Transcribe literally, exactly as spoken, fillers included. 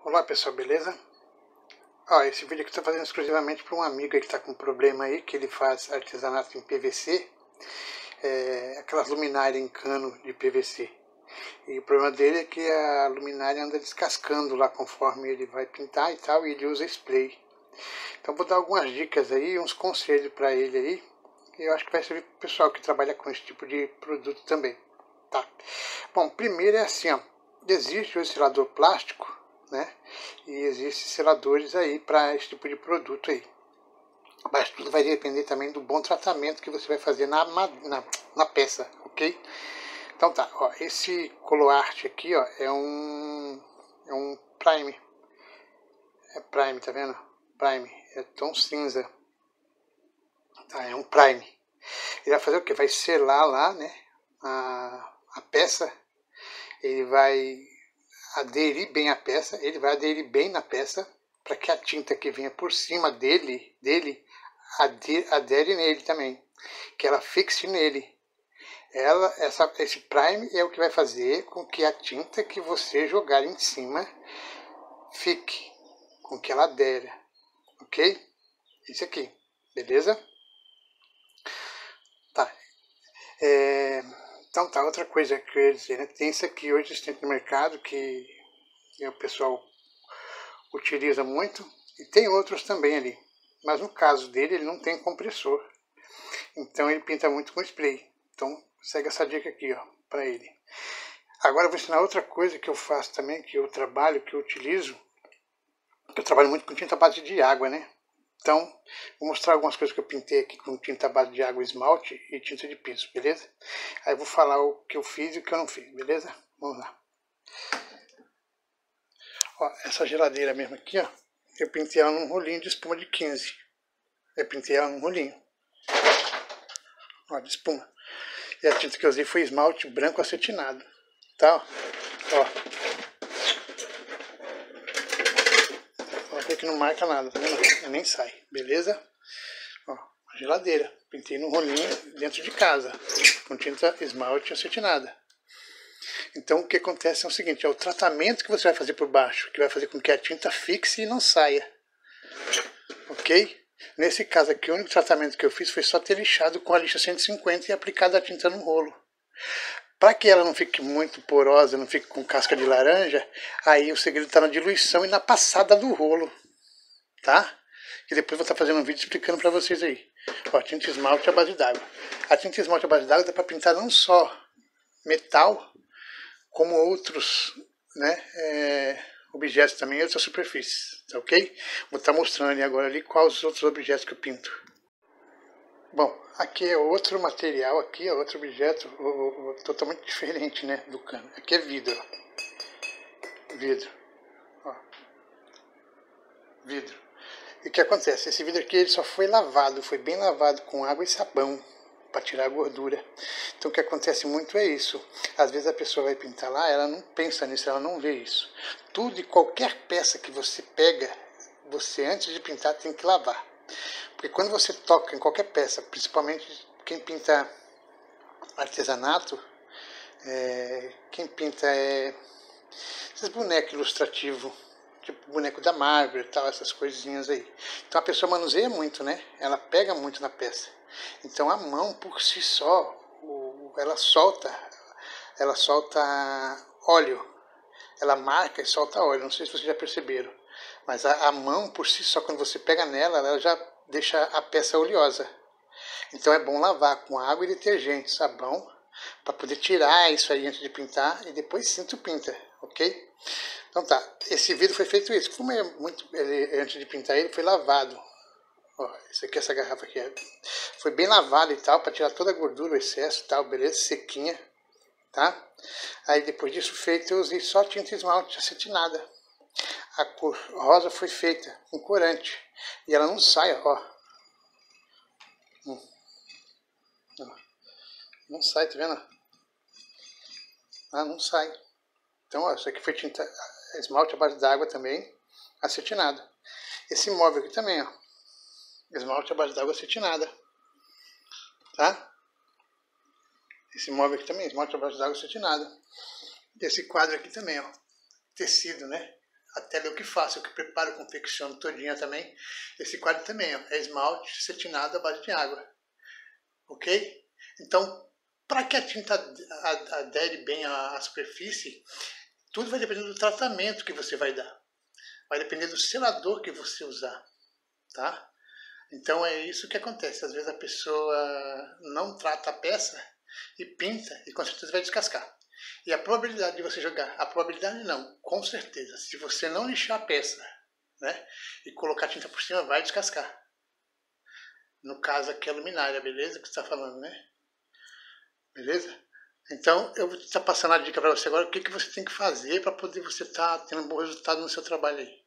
Olá pessoal, beleza? Ó, esse vídeo aqui eu tô fazendo exclusivamente para um amigo aí que tá com problema aí, que ele faz artesanato em P V C, é, aquelas luminárias em cano de P V C. E o problema dele é que a luminária anda descascando lá conforme ele vai pintar e tal, e ele usa spray. Então vou dar algumas dicas aí, uns conselhos para ele aí, que eu acho que vai servir pro pessoal que trabalha com esse tipo de produto também, tá? Bom, primeiro é assim, ó, existe o selador plástico, né? E existem seladores aí para esse tipo de produto aí. Mas tudo vai depender também do bom tratamento que você vai fazer na, na, na peça, ok? Então tá, ó, esse Coloart aqui, ó, é um, é um Prime. É Prime, tá vendo? Prime, é tom cinza. Tá, é um Prime. Ele vai fazer o quê? Vai selar lá, né, a, a peça. Ele vai aderir bem à peça, ele vai aderir bem na peça, para que a tinta que venha por cima dele, dele adere, adere nele também, que ela fixe nele. Ela, essa, esse prime é o que vai fazer com que a tinta que você jogar em cima fique, com que ela adere, ok? Isso aqui, beleza? Tá. É, então tá, outra coisa que eu ia dizer, né? Tem isso aqui hoje existente no mercado que o pessoal utiliza muito, e tem outros também ali, mas no caso dele ele não tem compressor, então ele pinta muito com spray. Então segue essa dica aqui, ó, para ele. Agora eu vou ensinar outra coisa que eu faço também, que eu trabalho, que eu utilizo, que eu trabalho muito com tinta à base de água, né? Então vou mostrar algumas coisas que eu pintei aqui com tinta à base de água, esmalte e tinta de piso, beleza? Aí eu vou falar o que eu fiz e o que eu não fiz, beleza? Vamos lá. Ó, essa geladeira mesmo aqui, ó, eu pintei ela num rolinho de espuma de quinze. Eu pintei ela num rolinho, ó, de espuma. E a tinta que eu usei foi esmalte branco acetinado, tá? Ó, ó, aqui que não marca nada, tá vendo? Nem sai, beleza? Ó, a geladeira, pintei num rolinho dentro de casa, com tinta esmalte acetinada. Então o que acontece é o seguinte, é o tratamento que você vai fazer por baixo, que vai fazer com que a tinta fixe e não saia, ok? Nesse caso aqui, o único tratamento que eu fiz foi só ter lixado com a lixa cento e cinquenta e aplicado a tinta no rolo. Para que ela não fique muito porosa, não fique com casca de laranja, aí o segredo está na diluição e na passada do rolo, tá? E depois eu vou estar fazendo um vídeo explicando para vocês aí. Ó, tinta esmalte à base d'água. A tinta esmalte à base d'água dá para pintar não só metal, como outros, né, é, objetos também, outras superfícies, tá ok? Vou estar mostrando ali agora ali quais os outros objetos que eu pinto. Bom, aqui é outro material, aqui é outro objeto o, o, totalmente diferente, né, do cano. Aqui é vidro, vidro, ó, vidro. E o que acontece? Esse vidro aqui ele só foi lavado, foi bem lavado com água e sabão para tirar a gordura. Então o que acontece muito é isso. Às vezes a pessoa vai pintar lá, ela não pensa nisso, ela não vê isso. Tudo e qualquer peça que você pega, você antes de pintar tem que lavar. Porque quando você toca em qualquer peça, principalmente quem pinta artesanato, é, quem pinta é, esses bonecos ilustrativos, tipo boneco da Marvel e tal, essas coisinhas aí. Então a pessoa manuseia muito, né? Ela pega muito na peça. Então a mão por si só, o, ela solta, ela solta óleo. Ela marca e solta óleo. Não sei se vocês já perceberam. Mas a, a mão por si só, quando você pega nela, ela já deixa a peça oleosa. Então é bom lavar com água e detergente, sabão, para poder tirar isso aí antes de pintar e depois sim tu pinta, ok? Então tá, esse vidro foi feito isso. Como é muito, ele, antes de pintar ele foi lavado. Ó, isso aqui, essa garrafa aqui é, foi bem lavado e tal, para tirar toda a gordura, o excesso e tal, beleza, sequinha, tá? Aí depois disso feito eu usei só tinta esmalte acetinada. A cor rosa foi feita com corante e ela não sai, ó. Hum. Não sai, tá vendo? Ah, não sai. Então, ó, isso aqui foi tinta esmalte à base d'água também, acetinado. Esse móvel aqui também, ó, esmalte à base d'água acetinada, tá? Esse móvel aqui também, esmalte à base d'água acetinada. Esse quadro aqui também, ó, tecido, né? a tela eu que faço, eu que preparo, confecciono todinha também. Esse quadro também, ó, é esmalte cetinado à base de água. Ok? Então, para que a tinta adere bem à superfície, tudo vai depender do tratamento que você vai dar. Vai depender do selador que você usar, tá? Então é isso que acontece. Às vezes a pessoa não trata a peça e pinta e com certeza vai descascar. E a probabilidade de você jogar, a probabilidade não, com certeza, se você não lixar a peça, né, e colocar tinta por cima, vai descascar. No caso aqui é a luminária, beleza? Que você está falando, né? Beleza? Então eu vou estar passando a dica para você agora, o que, que você tem que fazer para poder você estar tá tendo um bom resultado no seu trabalho aí.